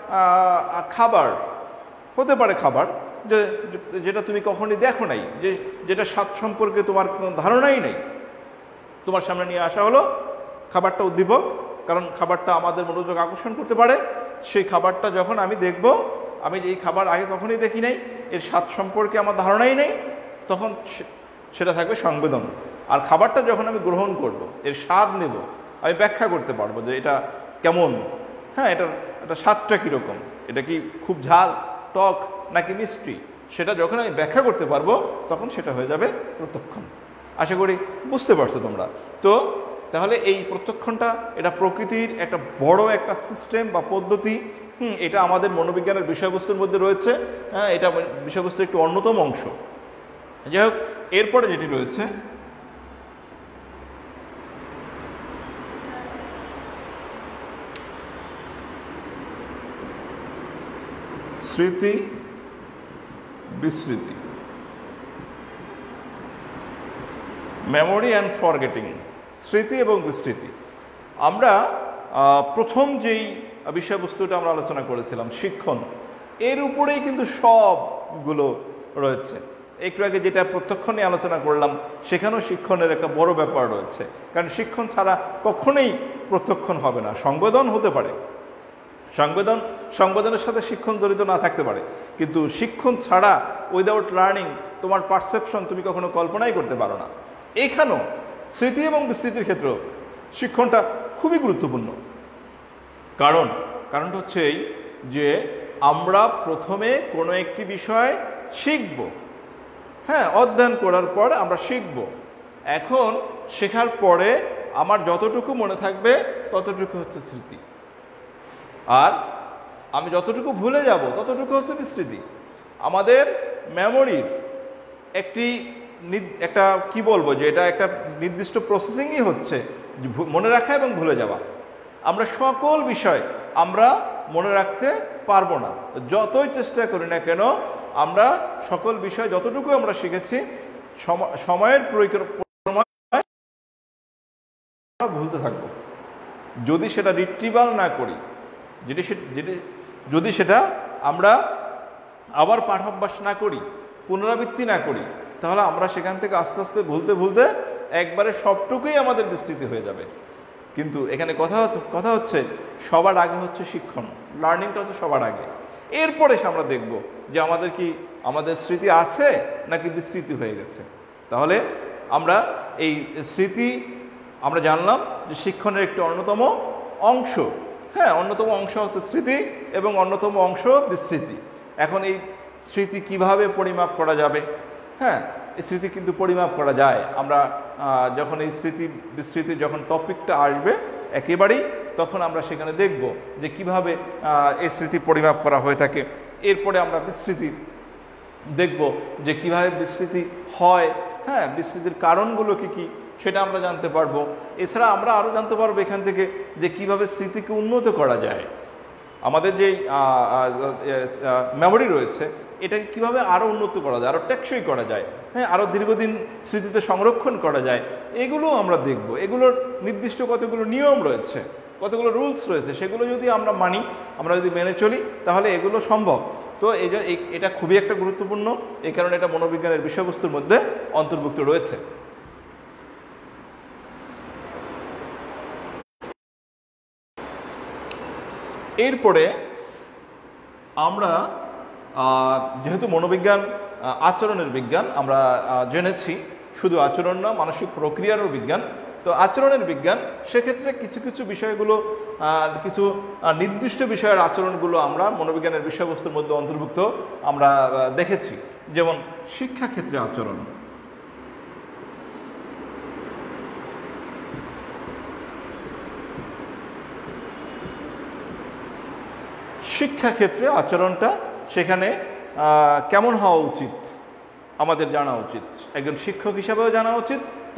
খাবার হতে পারে, খাবার যে যেটা তুমি কখনই দেখো নাই, যে যেটা স্বাদ সম্পর্কে তোমার কোনো ধারণাই নেই, তোমার সামনে নিয়ে আসা হলো, খাবারটা উদ্দীপক, কারণ খাবারটা আমাদের মনোযোগ আকর্ষণ করতে পারে। সেই খাবারটা যখন আমি দেখব, আমি এই খাবার আগে কখনোই দেখি নাই, এর স্বাদ সম্পর্কে আমার ধারণাই নেই, তখন সেটা থাকবে সংবেদন। আর খাবারটা যখন আমি গ্রহণ করব, এর স্বাদ নেব, আমি ব্যাখ্যা করতে পারবো যে এটা কেমন, হ্যাঁ এটার এটা স্বাদটা কীরকম, এটা কি খুব ঝাল, টক নাকি মিষ্টি, সেটা যখন আমি ব্যাখ্যা করতে পারবো তখন সেটা হয়ে যাবে প্রত্যক্ষণ। আশা করি বুঝতে পারছো তোমরা। তো তাহলে এই প্রত্যক্ষণটা এটা প্রকৃতির একটা বড় একটা সিস্টেম বা পদ্ধতি। হুম এটা আমাদের মনোবিজ্ঞানের বিষয়বস্তুর মধ্যে রয়েছে, হ্যাঁ এটা বিষয়বস্তুর একটি অন্যতম অংশ। যাই হোক, এরপরে যেটি রয়েছে স্মৃতি বিস্মৃতি, মেমোরি অ্যান্ড ফরগেটিং, স্মৃতি এবং বিস্মৃতি। আমরা প্রথম যেই বিষয়বস্তুটা আমরা আলোচনা করেছিলাম শিক্ষণ, এর উপরেই কিন্তু সবগুলো রয়েছে। একটু আগে যেটা প্রত্যক্ষ নিয়ে আলোচনা করলাম, সেখানেও শিক্ষণের একটা বড় ব্যাপার রয়েছে, কারণ শিক্ষণ ছাড়া কখনোই প্রত্যক্ষণ হবে না। সংবেদন হতে পারে, সংবেদন সংবেদনের সাথে শিক্ষণ জড়িত না থাকতে পারে, কিন্তু শিক্ষণ ছাড়া উইদাউট লার্নিং তোমার পারসেপশন তুমি কখনো কল্পনাই করতে পারো না। এখানেও স্মৃতি এবং বিস্মৃতির ক্ষেত্রেও শিক্ষণটা খুবই গুরুত্বপূর্ণ। কারণ কারণটা হচ্ছে এই যে আমরা প্রথমে কোনো একটি বিষয় শিখব, হ্যাঁ অধ্যয়ন করার পর আমরা শিখব। এখন শেখার পরে আমার যতটুকু মনে থাকবে ততটুকু হচ্ছে স্মৃতি। আর আমি যতটুকু ভুলে যাব ততটুকু হচ্ছে বিস্মৃতি। আমাদের মেমোরির একটি একটা কি বলবো যে এটা একটা নির্দিষ্ট প্রসেসিংই হচ্ছে মনে রাখা এবং ভুলে যাওয়া। আমরা সকল বিষয় আমরা মনে রাখতে পারবো না, যতই চেষ্টা করি না কেন আমরা সকল বিষয় যতটুকু আমরা শিখেছি সময়ের পরিক্রমায় ভুলতে থাকবো যদি সেটা রিট্রিভাল না করি, যেটি যেটি যদি সেটা আমরা আবার পাঠাভ্যাস না করি, পুনরাবৃত্তি না করি, তাহলে আমরা সেখান থেকে আস্তে আস্তে ভুলতে ভুলতে একবারে সবটুকুই আমাদের বিস্তৃতি হয়ে যাবে। কিন্তু এখানে কথা হচ্ছে কথা হচ্ছে সবার আগে হচ্ছে শিক্ষণ, লার্নিংটা হচ্ছে সবার আগে। এরপরে আমরা দেখব যে আমাদের কি আমাদের স্মৃতি আছে নাকি বিস্তৃতি হয়ে গেছে। তাহলে আমরা এই স্মৃতি আমরা জানলাম যে শিক্ষণের একটি অন্যতম অংশ, হ্যাঁ অন্যতম অংশ হচ্ছে স্মৃতি এবং অন্যতম অংশ বিস্তৃতি। এখন এই স্মৃতি কিভাবে পরিমাপ করা যাবে? হ্যাঁ, এই স্মৃতি কিন্তু পরিমাপ করা যায়। আমরা যখন এই স্মৃতি বিস্মৃতি যখন টপিকটা আসবে একেবারেই, তখন আমরা সেখানে দেখব যে কিভাবে এই স্মৃতি পরিমাপ করা হয়ে থাকে। এরপরে আমরা বিস্মৃতি দেখব যে কিভাবে বিস্মৃতি হয়, হ্যাঁ বিস্মৃতির কারণগুলো কি কি সেটা আমরা জানতে পারবো। এছাড়া আমরা আরও জানতে পারবো এখান থেকে যে কিভাবে স্মৃতিকে উন্নত করা যায়। আমাদের যেই মেমোরি রয়েছে এটাকে কিভাবে আরও উন্নত করা যায়, আরও টেকসই করা যায়, হ্যাঁ আরও দীর্ঘদিন স্মৃতিতে সংরক্ষণ করা যায়, এগুলো আমরা দেখব। এগুলোর নির্দিষ্ট কতগুলো নিয়ম রয়েছে, কতগুলো রুলস রয়েছে, সেগুলো যদি আমরা মানি, আমরা যদি মেনে চলি, তাহলে এগুলো সম্ভব। তো এই যে এটা খুবই একটা গুরুত্বপূর্ণ, এই কারণে এটা মনোবিজ্ঞানের বিষয়বস্তুর মধ্যে অন্তর্ভুক্ত রয়েছে। এরপরে আমরা যেহেতু মনোবিজ্ঞান আচরণের বিজ্ঞান, আমরা জেনেছি শুধু আচরণ না, মানসিক প্রক্রিয়ারও বিজ্ঞান। তো আচরণের বিজ্ঞান, সেক্ষেত্রে কিছু কিছু বিষয়গুলো, কিছু নির্দিষ্ট বিষয়ের আচরণগুলো আমরা মনোবিজ্ঞানের বিষয়বস্তুর মধ্যে অন্তর্ভুক্ত আমরা দেখেছি। যেমন শিক্ষাক্ষেত্রে আচরণ, শিক্ষাক্ষেত্রে আচরণটা সেখানে কেমন হওয়া উচিত আমাদের জানা উচিত, একজন শিক্ষক হিসাবেও জানা উচিত,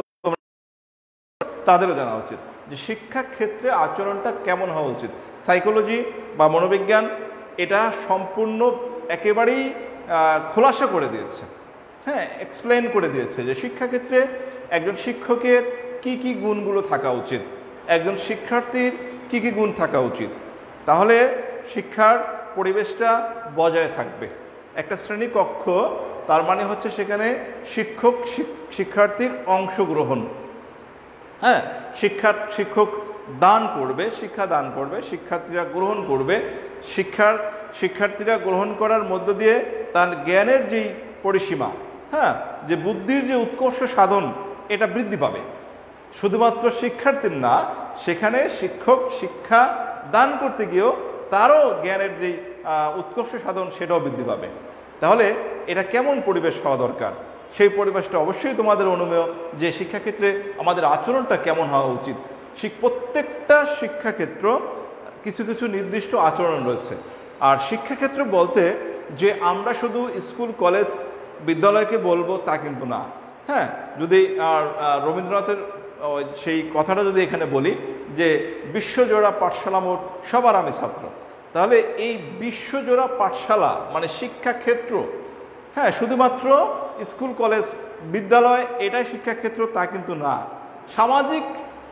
তাদেরও জানা উচিত যে শিক্ষাক্ষেত্রে আচরণটা কেমন হওয়া উচিত। সাইকোলজি বা মনোবিজ্ঞান এটা সম্পূর্ণ একেবারেই খোলাসা করে দিয়েছে, হ্যাঁ এক্সপ্লেন করে দিয়েছে যে শিক্ষাক্ষেত্রে একজন শিক্ষকের কি কি গুণগুলো থাকা উচিত, একজন শিক্ষার্থীর কি কি গুণ থাকা উচিত, তাহলে শিক্ষার পরিবেশটা বজায় থাকবে। একটা শ্রেণীকক্ষ তার মানে হচ্ছে সেখানে শিক্ষক শিক্ষার্থীর অংশগ্রহণ, হ্যাঁ শিক্ষা শিক্ষক দান করবে, শিক্ষা দান করবে, শিক্ষার্থীরা গ্রহণ করবে, শিক্ষার শিক্ষার্থীরা গ্রহণ করার মধ্য দিয়ে তার জ্ঞানের যেই পরিসীমা, হ্যাঁ যে বুদ্ধির যে উৎকর্ষ সাধন, এটা বৃদ্ধি পাবে। শুধুমাত্র শিক্ষার্থীর না, সেখানে শিক্ষক শিক্ষা দান করতে গিয়েও তারও জ্ঞানের যে উৎকর্ষ সাধন সেটাও বৃদ্ধি পাবে। তাহলে এটা কেমন পরিবেশ হওয়া দরকার, সেই পরিবেশটা অবশ্যই তোমাদের অনুমেয় যে শিক্ষাক্ষেত্রে আমাদের আচরণটা কেমন হওয়া উচিত। প্রত্যেকটা শিক্ষাক্ষেত্র কিছু কিছু নির্দিষ্ট আচরণ রয়েছে। আর শিক্ষাক্ষেত্র বলতে যে আমরা শুধু স্কুল কলেজ বিদ্যালয়কে বলবো তা কিন্তু না। হ্যাঁ, যদি রবীন্দ্রনাথের সেই কথাটা যদি এখানে বলি যে বিশ্বজোড়া পাঠশালা মোট সবার আমি ছাত্র, তাহলে এই বিশ্বজোড়া পাঠশালা মানে শিক্ষাক্ষেত্র, হ্যাঁ শুধুমাত্র স্কুল কলেজ বিদ্যালয় এটাই শিক্ষাক্ষেত্র তা কিন্তু না। সামাজিক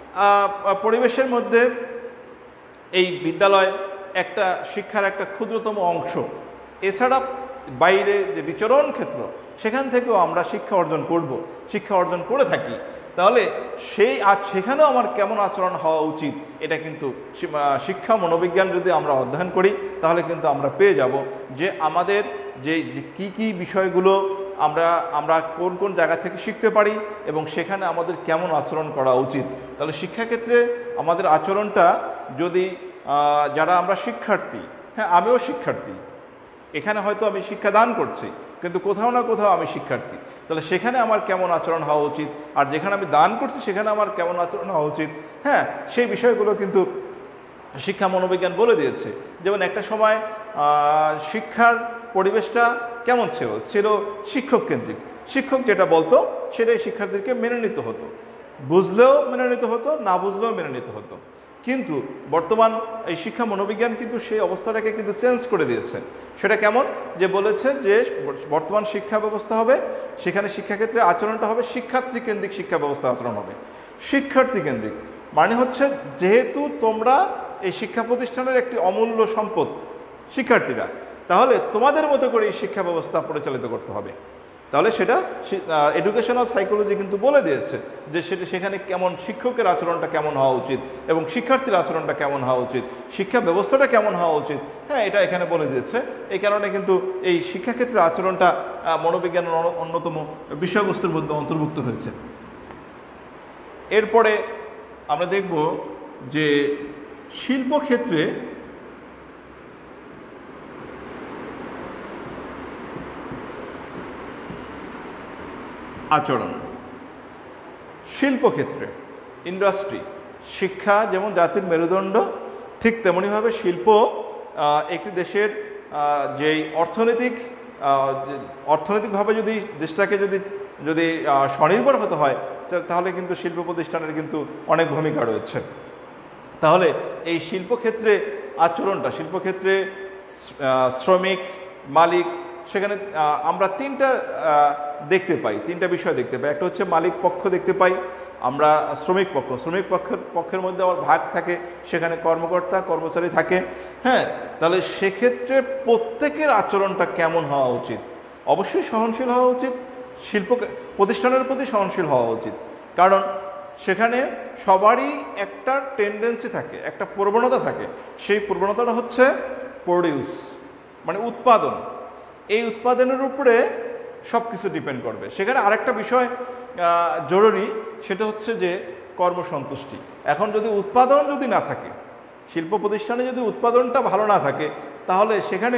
পরিবেশের মধ্যে এই বিদ্যালয় একটা শিক্ষার একটা ক্ষুদ্রতম অংশ। এছাড়া বাইরে যে বিচরণ ক্ষেত্র, সেখান থেকেও আমরা শিক্ষা অর্জন করব, শিক্ষা অর্জন করে থাকি। তাহলে সেই আজ সেখানেও আমার কেমন আচরণ হওয়া উচিত, এটা কিন্তু শিক্ষা মনোবিজ্ঞান যদি আমরা অধ্যয়ন করি তাহলে কিন্তু আমরা পেয়ে যাব যে আমাদের যে কি কি বিষয়গুলো আমরা আমরা কোন কোন জায়গা থেকে শিখতে পারি এবং সেখানে আমাদের কেমন আচরণ করা উচিত। তাহলে শিক্ষাক্ষেত্রে আমাদের আচরণটা যদি যারা আমরা শিক্ষার্থী, হ্যাঁ আমিও শিক্ষার্থী, এখানে হয়তো আমি শিক্ষা দান করছি কিন্তু কোথাও না কোথাও আমি শিক্ষার্থী, তাহলে সেখানে আমার কেমন আচরণ হওয়া উচিত, আর যেখানে আমি দান করছি সেখানে আমার কেমন আচরণ হওয়া উচিত, হ্যাঁ সেই বিষয়গুলো কিন্তু শিক্ষা মনোবিজ্ঞান বলে দিয়েছে। যেমন একটা সময় শিক্ষার পরিবেশটা কেমন ছিল, ছিল শিক্ষক কেন্দ্রিক। শিক্ষক যেটা বলতো সেটাই শিক্ষার্থীদেরকে মেনে নিতে হতো, বুঝলেও মেনে নিতে হতো, না বুঝলেও মেনে নিতে হতো। কিন্তু বর্তমান এই শিক্ষা মনোবিজ্ঞান কিন্তু সেই অবস্থাটাকে কিন্তু চেঞ্জ করে দিয়েছে। সেটা কেমন, যে বলেছে যে বর্তমান শিক্ষা ব্যবস্থা হবে, সেখানে শিক্ষাক্ষেত্রে আচরণটা হবে শিক্ষার্থী কেন্দ্রিক শিক্ষা ব্যবস্থা আচরণ হবে। শিক্ষার্থী কেন্দ্রিক মানে হচ্ছে যেহেতু তোমরা এই শিক্ষা প্রতিষ্ঠানের একটি অমূল্য সম্পদ শিক্ষার্থীরা, তাহলে তোমাদের মতো করে এই শিক্ষা ব্যবস্থা পরিচালিত করতে হবে। তাহলে সেটা এডুকেশনাল সাইকোলজি কিন্তু বলে দিয়েছে যে সেটা সেখানে কেমন শিক্ষকের আচরণটা কেমন হওয়া উচিত এবং শিক্ষার্থীর আচরণটা কেমন হওয়া উচিত, শিক্ষা ব্যবস্থাটা কেমন হওয়া উচিত। হ্যাঁ, এটা এখানে বলে দিয়েছে। এই কারণে কিন্তু এই শিক্ষাক্ষেত্রের আচরণটা মনোবিজ্ঞানের অন্যতম বিষয়বস্তুর মধ্যে অন্তর্ভুক্ত হয়েছে। এরপরে আমরা দেখব যে শিল্পক্ষেত্রে আচরণ। শিল্পক্ষেত্রে ইন্ডাস্ট্রি, শিক্ষা যেমন জাতির মেরুদণ্ড, ঠিক তেমনিভাবে শিল্প একটি দেশের যেই অর্থনৈতিক অর্থনৈতিকভাবে যদি দেশটাকে যদি যদি স্বনির্ভর হতে হয়, তাহলে কিন্তু শিল্প প্রতিষ্ঠানের কিন্তু অনেক ভূমিকা রয়েছে। তাহলে এই শিল্পক্ষেত্রে আচরণটা, শিল্পক্ষেত্রে শ্রমিক, মালিক, সেখানে আমরা তিনটা দেখতে পাই, তিনটা বিষয় দেখতে পাই। একটা হচ্ছে মালিক পক্ষ দেখতে পাই, আমরা শ্রমিক পক্ষ, শ্রমিক পক্ষের পক্ষের মধ্যে আবার ভাগ থাকে, সেখানে কর্মকর্তা কর্মচারী থাকে। হ্যাঁ, তাহলে সেক্ষেত্রে প্রত্যেকের আচরণটা কেমন হওয়া উচিত? অবশ্যই সহনশীল হওয়া উচিত, শিল্প প্রতিষ্ঠানের প্রতি সহনশীল হওয়া উচিত। কারণ সেখানে সবারই একটা টেন্ডেন্সি থাকে, একটা প্রবণতা থাকে। সেই প্রবণতাটা হচ্ছে প্রডিউস, মানে উৎপাদন। এই উৎপাদনের উপরে সব কিছু ডিপেন্ড করবে। সেখানে আরেকটা বিষয় জরুরি, সেটা হচ্ছে যে কর্মসন্তুষ্টি। এখন যদি উৎপাদন যদি না থাকে, শিল্প প্রতিষ্ঠানে যদি উৎপাদনটা ভালো না থাকে, তাহলে সেখানে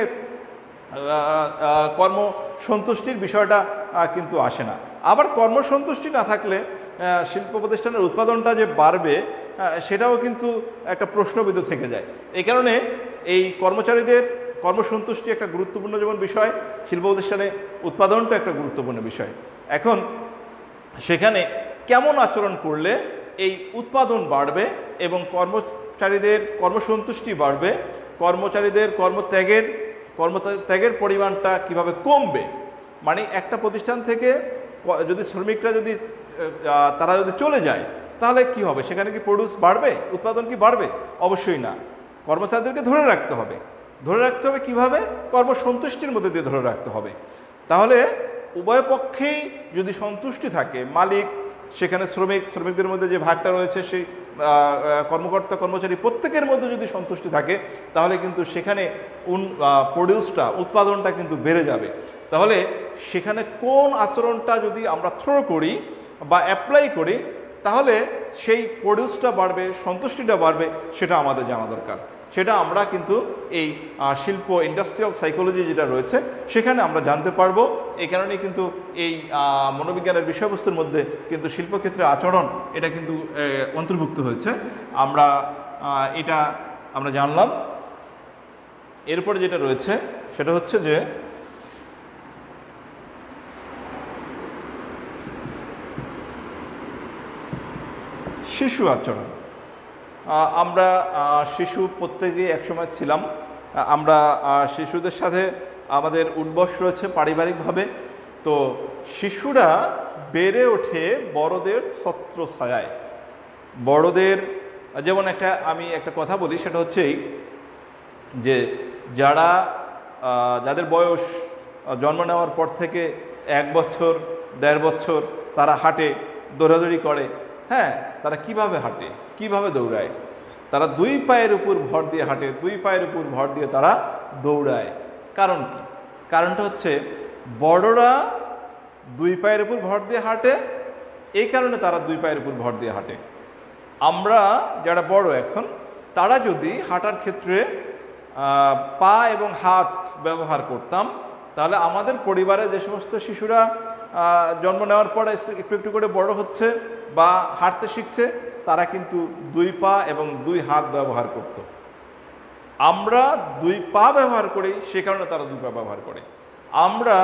কর্মসন্তুষ্টির বিষয়টা কিন্তু আসে না। আবার কর্মসন্তুষ্টি না থাকলে শিল্প প্রতিষ্ঠানের উৎপাদনটা যে বাড়বে, সেটাও কিন্তু একটা প্রশ্নবিদ্ধ থেকে যায়। এই কারণে এই কর্মচারীদের কর্মসন্তুষ্টি একটা গুরুত্বপূর্ণ যেমন বিষয়, শিল্প প্রতিষ্ঠানে উৎপাদনটা একটা গুরুত্বপূর্ণ বিষয়। এখন সেখানে কেমন আচরণ করলে এই উৎপাদন বাড়বে এবং কর্মচারীদের কর্মসন্তুষ্টি বাড়বে, কর্মচারীদের কর্মত্যাগের কর্মত্যাগের পরিমাণটা কিভাবে কমবে। মানে একটা প্রতিষ্ঠান থেকে যদি শ্রমিকরা যদি তারা যদি চলে যায়, তাহলে কি হবে? সেখানে কি প্রডিউস বাড়বে? উৎপাদন কি বাড়বে? অবশ্যই না। কর্মচারীদেরকে ধরে রাখতে হবে। ধরে রাখতে হবে কিভাবে? কর্মসন্তুষ্টির মধ্যে দিয়ে ধরে রাখতে হবে। তাহলে উভয় পক্ষেই যদি সন্তুষ্টি থাকে, মালিক, সেখানে শ্রমিক, শ্রমিকদের মধ্যে যে ভাগটা রয়েছে, সেই কর্মকর্তা কর্মচারী প্রত্যেকের মধ্যে যদি সন্তুষ্টি থাকে, তাহলে কিন্তু সেখানে প্রডিউসটা, উৎপাদনটা কিন্তু বেড়ে যাবে। তাহলে সেখানে কোন আচরণটা যদি আমরা থ্রো করি বা অ্যাপ্লাই করি, তাহলে সেই প্রডিউসটা বাড়বে, সন্তুষ্টিটা বাড়বে, সেটা আমাদের জানা দরকার। সেটা আমরা কিন্তু এই শিল্প ইন্ডাস্ট্রিয়াল সাইকোলজি যেটা রয়েছে, সেখানে আমরা জানতে পারবো। এই কারণেই কিন্তু এই মনোবিজ্ঞানের বিষয়বস্তুর মধ্যে কিন্তু শিল্পক্ষেত্রে আচরণ এটা কিন্তু অন্তর্ভুক্ত হয়েছে। আমরা এটা আমরা জানলাম। এরপরে যেটা রয়েছে সেটা হচ্ছে যে শিশু আচরণ। আমরা শিশু প্রত্যেকেই একসময় ছিলাম। আমরা শিশুদের সাথে আমাদের উঠবস রয়েছে পারিবারিকভাবে। তো শিশুরা বেড়ে ওঠে বড়দের ছত্র ছায়ায়। বড়দের যেমন একটা আমি একটা কথা বলি, সেটা হচ্ছে যে যারা যাদের বয়স জন্ম নেওয়ার পর থেকে এক বছর দেড় বছর তারা হাঁটে, দৌড়াদৌড়ি করে। হ্যাঁ, তারা কিভাবে হাঁটে, কিভাবে দৌড়ায়? তারা দুই পায়ের উপর ভর দিয়ে হাঁটে, দুই পায়ের উপর ভর দিয়ে তারা দৌড়ায়। কারণ কি? কারণটা হচ্ছে বড়রা দুই পায়ের উপর ভর দিয়ে হাঁটে, এই কারণে তারা দুই পায়ের উপর ভর দিয়ে হাঁটে। আমরা যারা বড় এখন, তারা যদি হাঁটার ক্ষেত্রে পা এবং হাত ব্যবহার করতাম, তাহলে আমাদের পরিবারে যে সমস্ত শিশুরা জন্ম নেওয়ার পরে একটু একটু করে বড় হচ্ছে বা হাঁটতে শিখছে, তারা কিন্তু দুই পা এবং দুই হাত ব্যবহার করত। আমরা দুই পা ব্যবহার করি, সে কারণে তারা দুই পা ব্যবহার করে। আমরা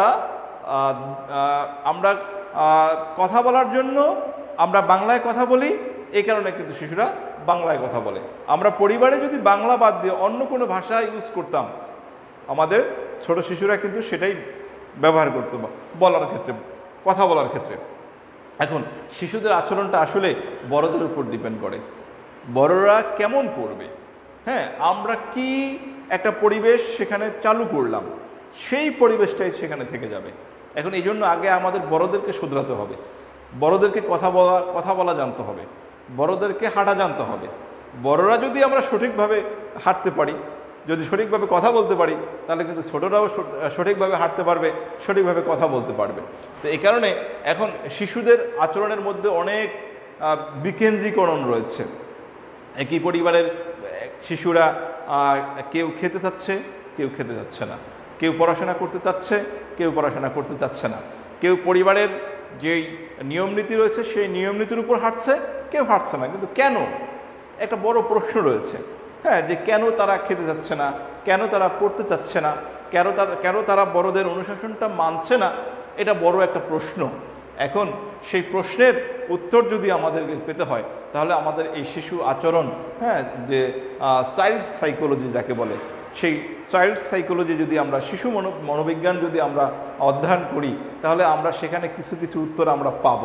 আমরা কথা বলার জন্য আমরা বাংলায় কথা বলি, এই কারণে কিন্তু শিশুরা বাংলায় কথা বলে। আমরা পরিবারে যদি বাংলা বাদ দিয়ে অন্য কোনো ভাষা ইউজ করতাম, আমাদের ছোট শিশুরা কিন্তু সেটাই ব্যবহার করতো বলার ক্ষেত্রে, কথা বলার ক্ষেত্রে। এখন শিশুদের আচরণটা আসলে বড়দের উপর ডিপেন্ড করে, বড়রা কেমন করবে। হ্যাঁ, আমরা কি একটা পরিবেশ সেখানে চালু করলাম, সেই পরিবেশটাই সেখানে থেকে যাবে। এখন এই জন্য আগে আমাদের বড়দেরকে শুধরাতে হবে, বড়দেরকে কথা বলা কথা বলা জানতে হবে, বড়দেরকে হাঁটা জানতে হবে। বড়রা যদি আমরা সঠিকভাবে হাঁটতে পারি, যদি সঠিকভাবে কথা বলতে পারি, তাহলে কিন্তু ছোটরাও সঠিকভাবে হাঁটতে পারবে, সঠিকভাবে কথা বলতে পারবে। তো এই কারণে এখন শিশুদের আচরণের মধ্যে অনেক বিকেন্দ্রীকরণ রয়েছে। একই পরিবারের শিশুরা কেউ খেতে চাচ্ছে, কেউ খেতে যাচ্ছে না, কেউ পড়াশোনা করতে চাচ্ছে, কেউ পড়াশোনা করতে চাচ্ছে না, কেউ পরিবারের যেই নিয়মনীতি রয়েছে সেই নিয়মনীতির উপর হাঁটছে, কেউ হাঁটছে না। কিন্তু কেন, একটা বড় প্রশ্ন রয়েছে। হ্যাঁ, যে কেন তারা খেতে যাচ্ছে না, কেন তারা পড়তে চাচ্ছে না, কেন তারা কেন তারা বড়দের অনুশাসনটা মানছে না, এটা বড় একটা প্রশ্ন। এখন সেই প্রশ্নের উত্তর যদি আমাদেরকে পেতে হয়, তাহলে আমাদের এই শিশু আচরণ, হ্যাঁ, যে চাইল্ড সাইকোলজি যাকে বলে, সেই চাইল্ড সাইকোলজি যদি আমরা শিশু মনো মনোবিজ্ঞান যদি আমরা অধ্যয়ন করি, তাহলে আমরা সেখানে কিছু কিছু উত্তর আমরা পাব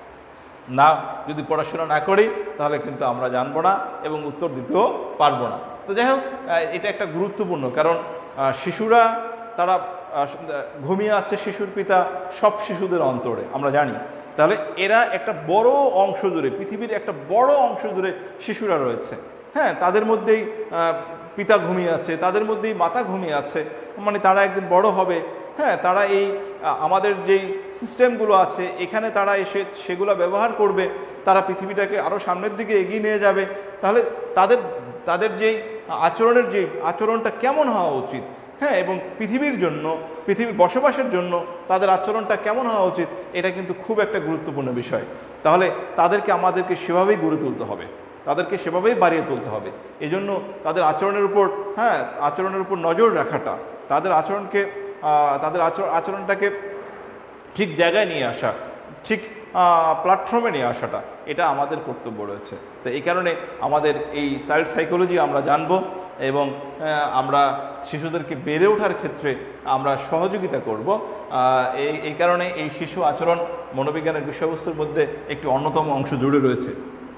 না। যদি পড়াশোনা না করি তাহলে কিন্তু আমরা জানবো না এবং উত্তর দিতেও পারবো না। তো যাই হোক, এটা একটা গুরুত্বপূর্ণ, কারণ শিশুরা তারা ঘুমিয়ে আছে শিশুর পিতা সব শিশুদের অন্তরে, আমরা জানি। তাহলে এরা একটা বড় অংশ জুড়ে, পৃথিবীর একটা বড় অংশ জুড়ে শিশুরা রয়েছে। হ্যাঁ, তাদের মধ্যেই পিতা ঘুমিয়ে আছে, তাদের মধ্যেই মাতা ঘুমিয়ে আছে, মানে তারা একদিন বড় হবে। হ্যাঁ, তারা এই আমাদের যেই সিস্টেমগুলো আছে এখানে তারা এসে সেগুলো ব্যবহার করবে, তারা পৃথিবীটাকে আরও সামনের দিকে এগিয়ে নিয়ে যাবে। তাহলে তাদের তাদের যেই আচরণের যে আচরণটা কেমন হওয়া উচিত, হ্যাঁ, এবং পৃথিবীর জন্য, পৃথিবীর বসবাসের জন্য তাদের আচরণটা কেমন হওয়া উচিত, এটা কিন্তু খুব একটা গুরুত্বপূর্ণ বিষয়। তাহলে তাদেরকে আমাদেরকে সেভাবেই গড়ে তুলতে হবে, তাদেরকে সেভাবেই বাড়িয়ে তুলতে হবে। এই জন্য তাদের আচরণের উপর, হ্যাঁ, আচরণের উপর নজর রাখাটা, তাদের আচরণকে তাদের আচরণ আচরণটাকে ঠিক জায়গায় নিয়ে আসা, ঠিক প্ল্যাটফর্মে নিয়ে আসাটা, এটা আমাদের কর্তব্য রয়েছে। তো এই কারণে আমাদের এই চাইল্ড সাইকোলজি আমরা জানব এবং আমরা শিশুদেরকে বেড়ে ওঠার ক্ষেত্রে আমরা সহযোগিতা করব। এই এই কারণে এই শিশু আচরণ মনোবিজ্ঞানের বিষয়বস্তুর মধ্যে একটি অন্যতম অংশ জুড়ে রয়েছে।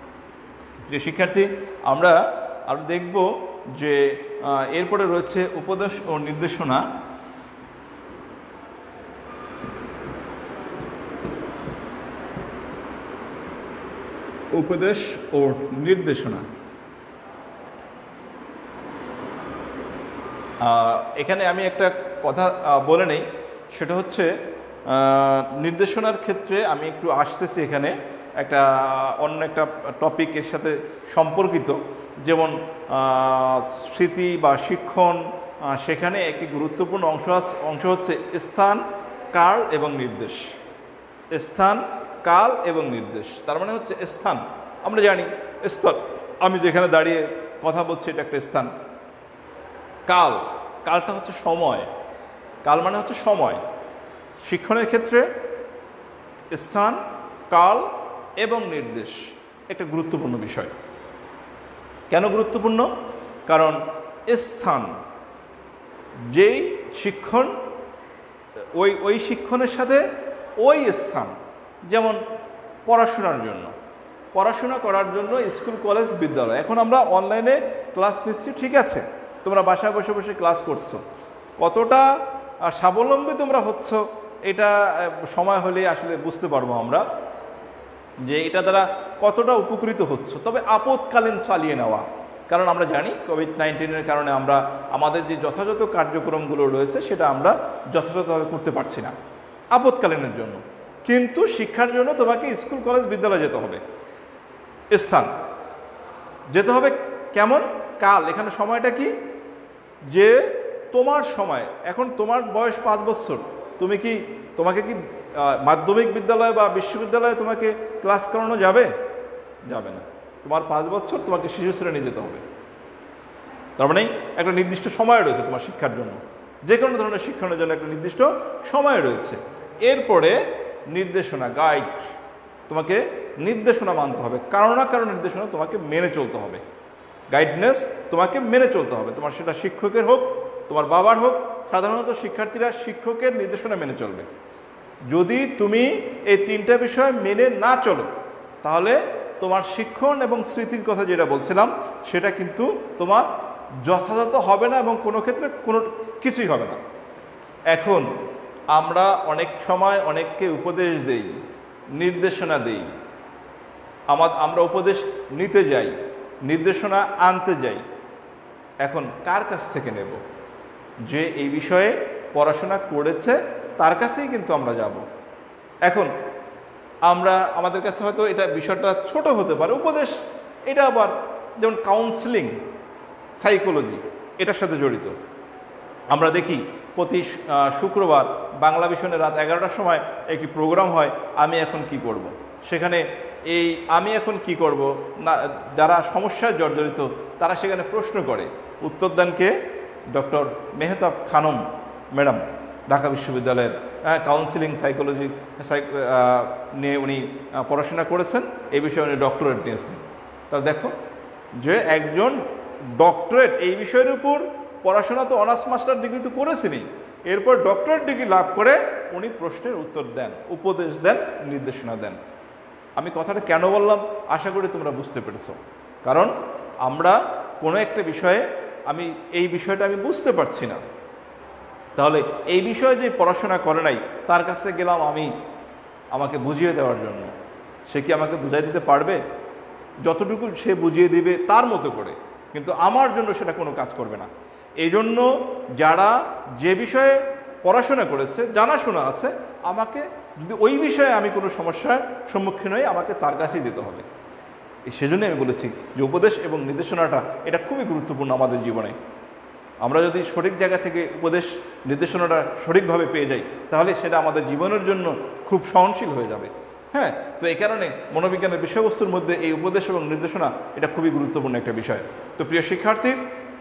যে শিক্ষার্থী, আমরা আরও দেখব যে এরপরে রয়েছে উপদেশ ও নির্দেশনা। উপদেশ ও নির্দেশনা, এখানে আমি একটা কথা বলে নেই, সেটা হচ্ছে নির্দেশনার ক্ষেত্রে আমি একটু আসতেছি, এখানে একটা অন্য একটা টপিক এর সাথে সম্পর্কিত, যেমন স্মৃতি বা শিক্ষণ। সেখানে একটি গুরুত্বপূর্ণ অংশ অংশ হচ্ছে স্থান, কাল এবং নির্দেশ। স্থান, কাল এবং নির্দেশ, তার মানে হচ্ছে স্থান। আমরা জানি স্থান, আমি যেখানে দাঁড়িয়ে কথা বলছি এটা একটা স্থান। কাল, কালটা হচ্ছে সময়, কাল মানে হচ্ছে সময়। শিক্ষণের ক্ষেত্রে স্থান, কাল এবং নির্দেশ একটা গুরুত্বপূর্ণ বিষয়। কেন গুরুত্বপূর্ণ? কারণ স্থান, যেই শিক্ষণ, ওই ওই শিক্ষণের সাথে ওই স্থান, যেমন পড়াশোনার জন্য, পড়াশোনা করার জন্য স্কুল, কলেজ, বিদ্যালয়। এখন আমরা অনলাইনে ক্লাস নিচ্ছি, ঠিক আছে, তোমরা বাসায় বসে বসে ক্লাস করছো, কতটা স্বাবলম্বী তোমরা হচ্ছ এটা সময় হলে আসলে বুঝতে পারবো আমরা, যে এটা দ্বারা কতটা উপকৃত হচ্ছ। তবে আপদকালীন চালিয়ে নেওয়া, কারণ আমরা জানি কোভিড নাইন্টিনের কারণে আমরা আমাদের যে যথাযথ কার্যক্রমগুলো রয়েছে সেটা আমরা যথাযথভাবে করতে পারছি না, আপদকালীনের জন্য। কিন্তু শিক্ষার জন্য তোমাকে স্কুল, কলেজ, বিদ্যালয় যেতে হবে। স্থান যেতে হবে কেমন? কাল, এখানে সময়টা কি? যে তোমার সময়, এখন তোমার বয়স পাঁচ বছর, তুমি কি তোমাকে কি মাধ্যমিক বিদ্যালয় বা বিশ্ববিদ্যালয়ে তোমাকে ক্লাস করানো যাবে? যাবে না। তোমার পাঁচ বছর, তোমাকে শিশু শ্রেণী যেতে হবে। তার মানে একটা নির্দিষ্ট সময় রয়েছে তোমার শিক্ষার জন্য, যে কোনো ধরনের শিক্ষণের জন্য একটা নির্দিষ্ট সময় রয়েছে। এরপরে নির্দেশনা, গাইড, তোমাকে নির্দেশনা মানতে হবে, কারো না কারো নির্দেশনা তোমাকে মেনে চলতে হবে। গাইডনেস তোমাকে মেনে চলতে হবে, তোমার সেটা শিক্ষকের হোক, তোমার বাবার হোক। সাধারণত শিক্ষার্থীরা শিক্ষকের নির্দেশনা মেনে চলবে। যদি তুমি এই তিনটা বিষয় মেনে না চলো, তাহলে তোমার শিক্ষণ এবং স্মৃতির কথা যেটা বলছিলাম সেটা কিন্তু তোমার যথাযথ হবে না এবং কোনো ক্ষেত্রে কোনো কিছুই হবে না। এখন আমরা অনেক সময় অনেককে উপদেশ দেই, নির্দেশনা দেই, আমার আমরা উপদেশ নিতে যাই, নির্দেশনা আনতে যাই। এখন কার কাছ থেকে নেব? যে এই বিষয়ে পড়াশোনা করেছে তার কাছেই কিন্তু আমরা যাব। এখন আমরা আমাদের কাছে হয়তো এটা বিষয়টা ছোট হতে পারে, উপদেশ এটা আবার যেমন কাউন্সেলিং, সাইকোলজি এটার সাথে জড়িত। আমরা দেখি প্রতি শুক্রবার বাংলা বিষয়ে রাত এগারোটার সময় একটি প্রোগ্রাম হয়, আমি এখন কি করব। সেখানে এই আমি এখন কি করব না, যারা সমস্যায় জর্জরিত তারা সেখানে প্রশ্ন করে, উত্তর দেন কে? ডক্টর মেহতাব খানম ম্যাডাম, ঢাকা বিশ্ববিদ্যালয়ের কাউন্সিলিং সাইকোলজি নিয়ে উনি পড়াশোনা করেছেন, এই বিষয়ে উনি ডক্টরেট নিয়েছেন। তা দেখো যে একজন ডক্টরেট এই বিষয়ের উপর পড়াশোনা তো অনার্স মাস্টার ডিগ্রি তো করেছেনই, এরপর ডক্টরেট ডিগ্রি লাভ করে উনি প্রশ্নের উত্তর দেন, উপদেশ দেন, নির্দেশনা দেন। আমি কথাটা কেন বললাম আশা করি তোমরা বুঝতে পেরেছো। কারণ আমরা কোনো একটা বিষয়ে আমি এই বিষয়টা আমি বুঝতে পারছি না, তাহলে এই বিষয়ে যে পড়াশোনা করে নাই তার কাছে গেলাম আমি আমাকে বুঝিয়ে দেওয়ার জন্য, সে কি আমাকে বুঝিয়ে দিতে পারবে? যতটুকু সে বুঝিয়ে দিবে তার মতো করে, কিন্তু আমার জন্য সেটা কোনো কাজ করবে না। এই জন্য যারা যে বিষয়ে পড়াশোনা করেছে, জানাশোনা আছে, আমাকে যদি ওই বিষয়ে আমি কোনো সমস্যার সম্মুখীন হই আমাকে তার কাছেই যেতে হবে। সেজন্য আমি বলেছি যে উপদেশ এবং নির্দেশনাটা এটা খুবই গুরুত্বপূর্ণ আমাদের জীবনে। আমরা যদি সঠিক জায়গা থেকে উপদেশ নির্দেশনাটা সঠিকভাবে পেয়ে যাই তাহলে সেটা আমাদের জীবনের জন্য খুব সহনশীল হয়ে যাবে। হ্যাঁ, তো এই কারণে মনোবিজ্ঞানের বিষয়বস্তুর মধ্যে এই উপদেশ এবং নির্দেশনা এটা খুবই গুরুত্বপূর্ণ একটা বিষয়। তো প্রিয় শিক্ষার্থী,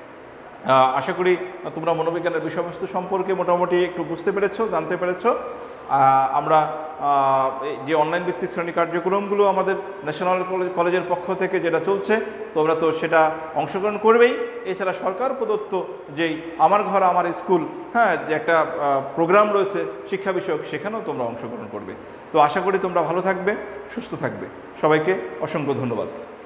আশা করি তোমরা মনোবিজ্ঞানের বিষয়বস্তু সম্পর্কে মোটামুটি একটু বুঝতে পেরেছো, জানতে পেরেছো। আমরা যে অনলাইন ভিত্তিক শ্রেণী কার্যক্রমগুলো আমাদের ন্যাশনাল কলেজের পক্ষ থেকে যেটা চলছে তোমরা তো সেটা অংশগ্রহণ করবেই। এছাড়া সরকার প্রদত্ত যেই আমার ঘর আমার স্কুল, হ্যাঁ, যে একটা প্রোগ্রাম রয়েছে শিক্ষা বিষয়ক, সেখানেও তোমরা অংশগ্রহণ করবে। তো আশা করি তোমরা ভালো থাকবে, সুস্থ থাকবে। সবাইকে অসংখ্য ধন্যবাদ।